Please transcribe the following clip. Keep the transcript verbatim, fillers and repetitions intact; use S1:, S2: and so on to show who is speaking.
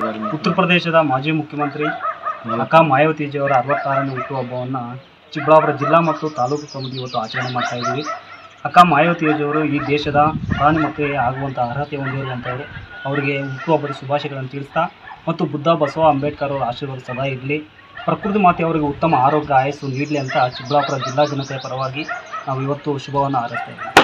S1: ಉತ್ತರ ಪ್ರದೇಶದ ಮಾಜಿ ಮುಖ್ಯಮಂತ್ರಿ ಅಕ್ಕ ಮಾಯಾವತಿಜಿಯವರ ಅರವತ್ತಾರನೇ ಹುಟ್ಟುಹಬ್ಬವನ್ನು ಚಿಕ್ಕಬಳ್ಳಾಪುರ ಜಿಲ್ಲಾ ಮತ್ತು ತಾಲೂಕು ಕಮಿಟಿ ಇವತ್ತು ಆಚರಣೆ ಮಾಡ್ತಾ ಇದ್ದೀವಿ. ಅಕ್ಕ ಮಾಯಾವತಿಜಿಯವರು ಈ ದೇಶದ ಪ್ರಧಾನಮಂತ್ರಿ ಆಗುವಂಥ ಅರ್ಹತೆ ಹೊಂದಿರುವಂಥವರು. ಅವರಿಗೆ ಹುಟ್ಟುಹಬ್ಬದ ಶುಭಾಶಯಗಳನ್ನು ತಿಳಿಸ್ತಾ ಮತ್ತು ಬುದ್ಧ ಬಸವ ಅಂಬೇಡ್ಕರ್ ಅವರ ಆಶೀರ್ವಾದ ಸದಾ ಇರಲಿ, ಪ್ರಕೃತಿ ಮಾತೆ ಅವರಿಗೆ ಉತ್ತಮ ಆರೋಗ್ಯ ಆಯಸ್ಸು ನೀಡಲಿ ಅಂತ ಚಿಕ್ಕಬಳ್ಳಾಪುರ ಜಿಲ್ಲಾ ಜನತೆಯ ಪರವಾಗಿ ನಾವು ಇವತ್ತು ಶುಭವನ್ನು ಹಾರೈಸ್ತಾ ಇದ್ದೀವಿ.